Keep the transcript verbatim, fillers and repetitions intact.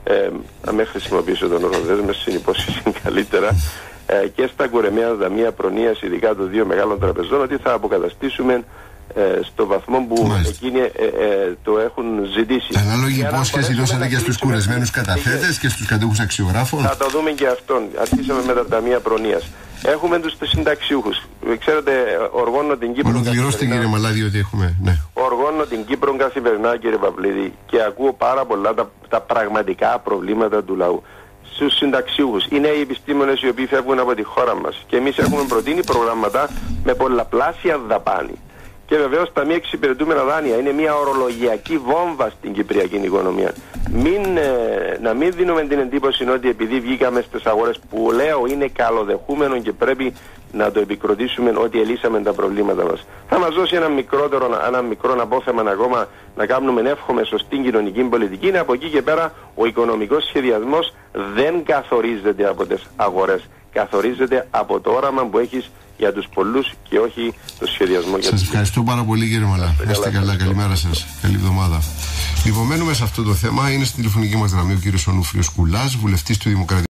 ε, να μην χρησιμοποιήσω τον όρο δέσμευση, συνυπόσχεση καλύτερα, ε, και στα κουρεμαία δαμεία προνοίας, ειδικά των δύο μεγάλων τραπεζών, ότι θα αποκαταστήσουμε ε, στο βαθμό που Μάλιστα. εκείνοι ε, ε, το έχουν ζητήσει. Ανάλογη υπόσχεση δώσατε και στους κουρεσμένους καταθέτες και στους κατόχους αξιογράφων. Θα το δούμε και αυτόν. Αρχίσαμε με τα ταμεία προνοίας. Έχουμε τους συνταξιούχους. Ξέρετε, οργώνω την Κύπρο. Ολοκληρώστε κύριε Μαλάδη ότι έχουμε. Ναι. Οργώνω την Κύπρο καθημερινά, κύριε Παυλίδη, και ακούω πάρα πολλά τα, τα πραγματικά προβλήματα του λαού. Στους συνταξιούχους. Είναι οι επιστήμονες οι οποίοι φεύγουν από τη χώρα μας. Και εμείς έχουμε προτείνει προγράμματα με πολλαπλάσια δαπάνη. Και βεβαίως τα μη εξυπηρετούμενα δάνεια είναι μια ορολογιακή βόμβα στην κυπριακή οικονομία. Μην, ε, να μην δίνουμε την εντύπωση ότι επειδή βγήκαμε στις αγορές, που λέω είναι καλοδεχούμενο και πρέπει να το επικροτήσουμε, ότι ελύσαμε τα προβλήματα μας. Θα μας δώσει ένα μικρότερο, ένα μικρό απόθεμα ακόμα να κάνουμε, εύχομαι, σωστή κοινωνική πολιτική. Είναι από εκεί και πέρα ο οικονομικός σχεδιασμός δεν καθορίζεται από τις αγορές. Καθορίζεται από το όραμα που έχεις για τους πολλούς και όχι το σχεδιασμό. Σας ευχαριστώ πάρα πολύ κύριε Μαλά. Να είστε καλά, καλημέρα σας. Καλή εβδομάδα. Λοιπόν, μένουμε σε αυτό το θέμα. Είναι στην τηλεφωνική μας γραμμή ο κύριος Ονούφριος Κουλάς, βουλευτής του Δημοκρατικού.